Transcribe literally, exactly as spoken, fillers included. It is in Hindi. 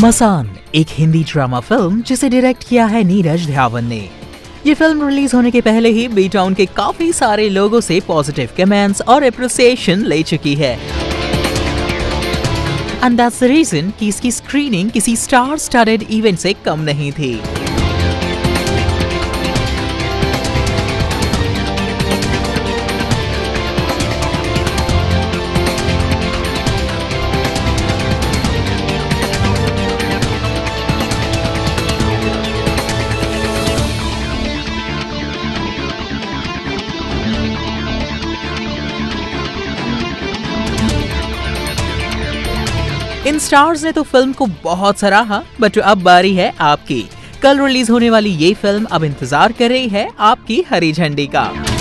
मसान एक हिंदी ड्रामा फिल्म जिसे डायरेक्ट किया है नीरज ध्यावन ने। ये फिल्म रिलीज होने के पहले ही बी टाउन के काफी सारे लोगों से पॉजिटिव कमेंट्स और अप्रिसिएशन ले चुकी है। एंड दैट्स द रीजन कि इसकी स्क्रीनिंग किसी स्टार स्टारेड इवेंट से कम नहीं थी। इन स्टार्स ने तो फिल्म को बहुत सराहा, बट अब बारी है आपकी। कल रिलीज होने वाली ये फिल्म अब इंतजार कर रही है आपकी हरी झंडी का।